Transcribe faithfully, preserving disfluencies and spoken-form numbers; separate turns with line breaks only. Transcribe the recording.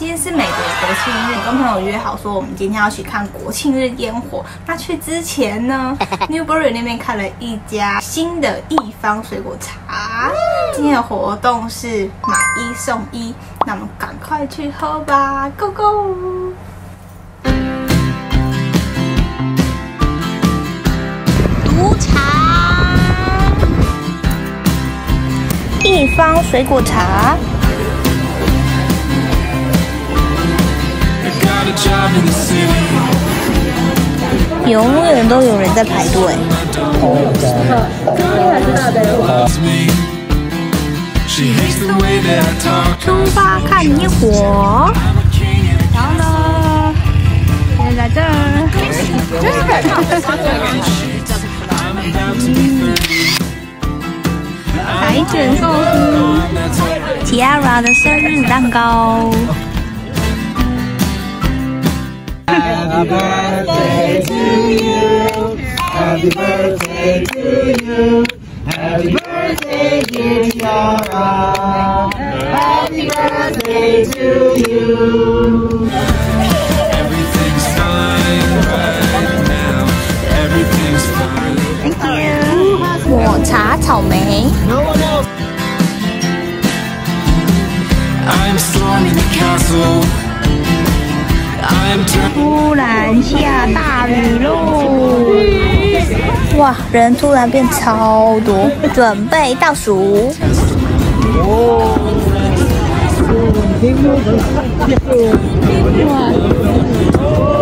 今天是美国国庆日，跟朋友约好说我们今天要去看国庆日烟火。那去之前呢 ，Newbury 那边开了一家新的一方水果茶。今天的活动是买一送一，那我们赶快去喝吧 ，Go Go！ 毒茶，一方水果茶。 永远都有人在排队。出发看烟火。然后呢？现在在这儿。海卷寿司 ，Tiara 的生日蛋糕。
Happy birthday to you. Happy birthday to you. Happy birthday, dear Tiara. Happy birthday to you. Everything's fine right now. Everything's fine.
Thank you. 抹茶草莓。
No one else. I'm storming the castle.
突然下大雨喽！哇，人突然变超多，准备倒数。哇！